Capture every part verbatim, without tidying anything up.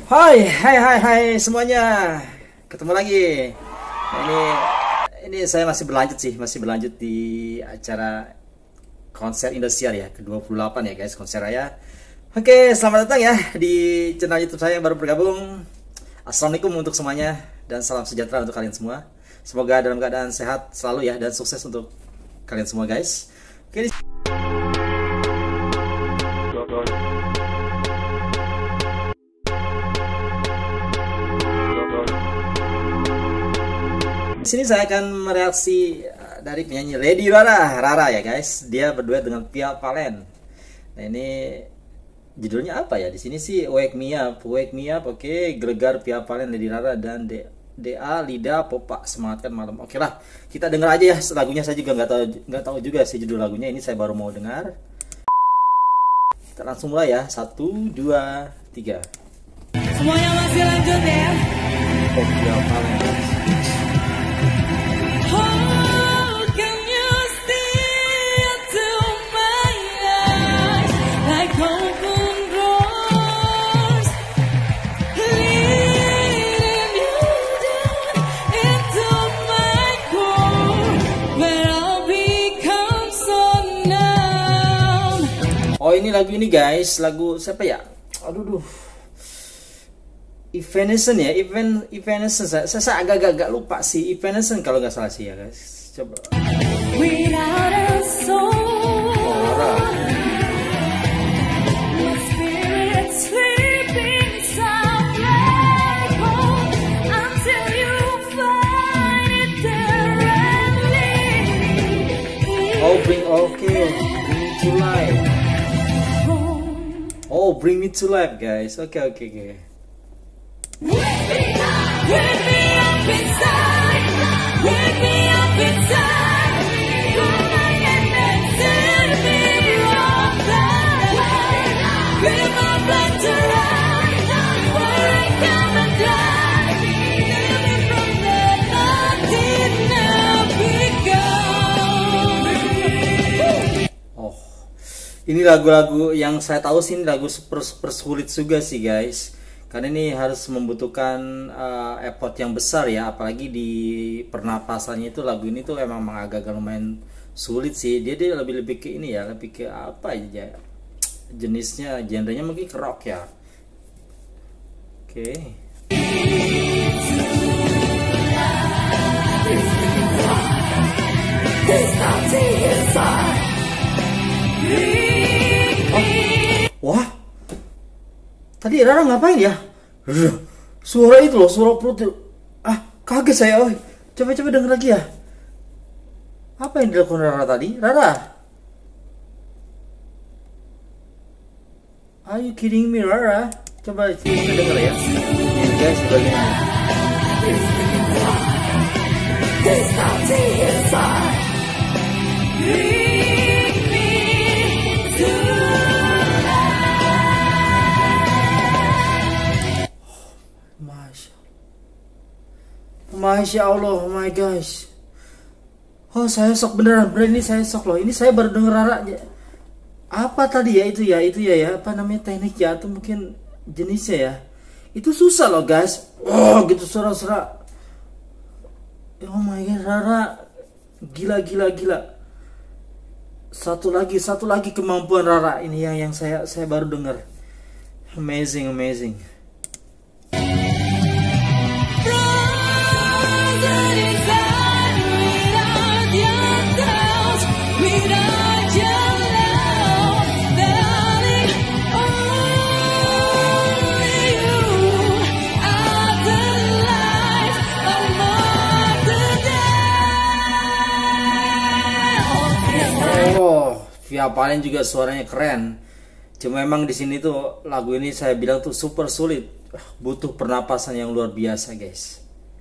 Hai, hai, hai, hai semuanya, ketemu lagi. Nah, ini, ini saya masih berlanjut sih, masih berlanjut di acara konser Indosiar ya, ke dua puluh delapan ya guys, konser raya. Oke, selamat datang ya di channel YouTube saya yang baru bergabung. Assalamualaikum untuk semuanya dan salam sejahtera untuk kalian semua. Semoga dalam keadaan sehat selalu ya dan sukses untuk kalian semua guys. Oke. Di Di sini saya akan mereaksi dari penyanyi Lady Rara, Rara ya guys. Dia berduet dengan Via Valen. Nah ini judulnya apa ya? Di sini sih Wake Me Up, Wake Me Up. Oke, okay. Gregar Via Valen, Lady Rara dan D A Lida Popa, Semangatkan Malam. Oke okay lah, kita dengar aja ya lagunya. Saya juga nggak tahu nggak tahu juga sih judul lagunya. Ini saya baru mau dengar. Kita langsung mulai ya. Satu, dua, tiga. Semuanya masih lanjut ya. Oh, Via Valen. Oh ini lagu ini guys, lagu siapa ya? Aduh duh. Evanescence ya, Even Evanescence. Saya, saya agak-agak lupa sih, Evanescence kalau nggak salah sih ya guys. Coba. Without a soul. Oh, Oh bring okay, bring me to life. Oh bring me to life guys. Oke okay, oke okay, oke. Okay. Wake me up, wake me up inside, wake me up inside. Come on and set me on fire. Give my blood to rise, where I come and die. Save me from the nothing now begun. Oh, ini lagu-lagu yang saya tahu sih, ini lagu super super sulit juga sih guys. Karena ini harus membutuhkan uh, effort yang besar ya, apalagi di pernapasannya itu. Lagu ini tuh emang agak-agak lumayan sulit sih. Dia dia lebih lebih ke ini ya, lebih ke apa aja jenisnya, genrenya mungkin ke rock ya. Oke. Okay. Oh. Wah. Tadi Rara ngapain ya? Suara itu loh, suara perut itu. Ah, kaget saya. Oh. Coba-coba denger lagi ya. Apa yang dilakukan Rara tadi? Rara? Are you kidding me, Rara? Coba kita denger ya. Ini guys, bagaimana? Masya Allah, oh my gosh. Oh saya sok beneran, beneran ini saya sok loh. Ini saya baru denger Rara. Apa tadi ya itu ya, itu ya ya. Apa namanya teknik ya, atau mungkin jenisnya ya. Itu susah loh guys. Oh gitu suara-suara. Oh my god Rara. Gila gila gila. Satu lagi, satu lagi kemampuan Rara. Ini yang yang saya saya baru denger. Amazing, amazing. Via Valen juga suaranya keren. Cuma memang di sini tuh lagu ini saya bilang tuh super sulit. Butuh pernapasan yang luar biasa, guys.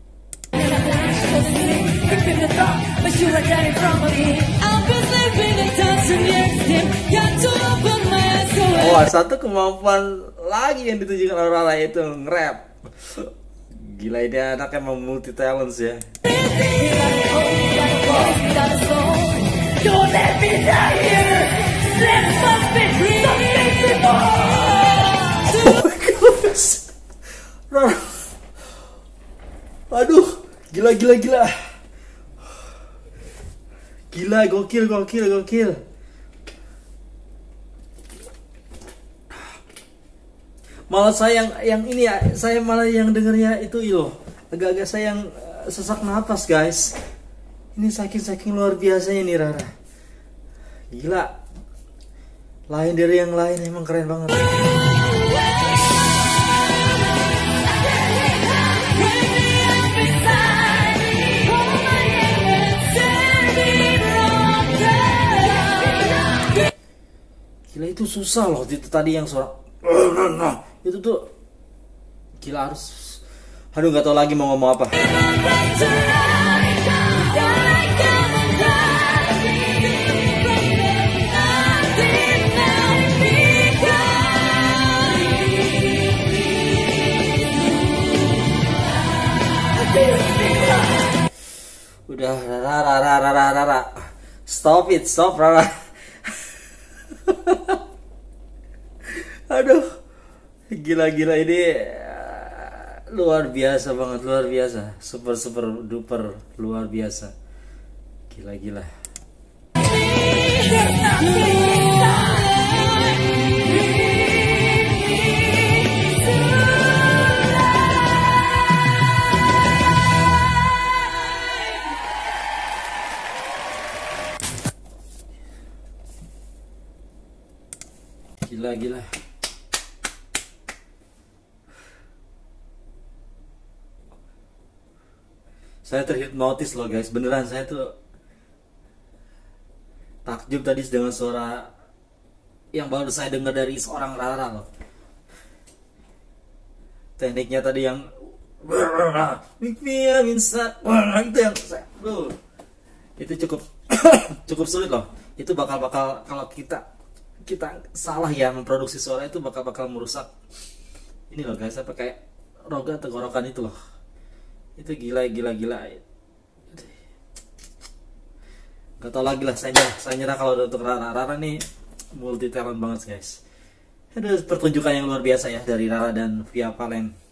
Oh, satu kemampuan lagi yang ditunjukkan oleh Rara itu nge-rap. Gila, ini anaknya emang multi talents ya. Don't let me die here. Let's something, something more. Gila gila gila. Gila, gokil gokil gokil. Malah saya yang yang ini ya, saya malah yang dengernya itu loh. Agak-agak saya yang uh, sesak napas, guys. Ini saking-saking luar biasanya nih Rara. Gila. Lain dari yang lain, emang keren banget. Gila, itu susah loh itu tadi yang suara itu tuh gila, harus aduh nggak tahu lagi mau ngomong apa. Udah, Rara Rara Rara Rara, stop it, stop Rara. Aduh, gila-gila ini uh, luar biasa banget, luar biasa, super super duper luar biasa, gila-gila. Gila-gila. Saya terhipnotis loh guys, beneran saya tuh takjub tadi dengan suara yang baru saya dengar dari seorang Rara loh. Tekniknya tadi yang itu yang saya, uh, itu cukup cukup sulit loh. Itu bakal bakal kalau kita kita salah ya memproduksi suara itu bakal bakal merusak ini loh guys, apa kayak rongga tenggorokan itu loh. Itu gila gila gila. Gak tau lagi lah, saya nyerah, saya nyerah kalau untuk Rara. Rara nih multi talent banget guys. Ada pertunjukan yang luar biasa ya dari Rara dan Via Valen.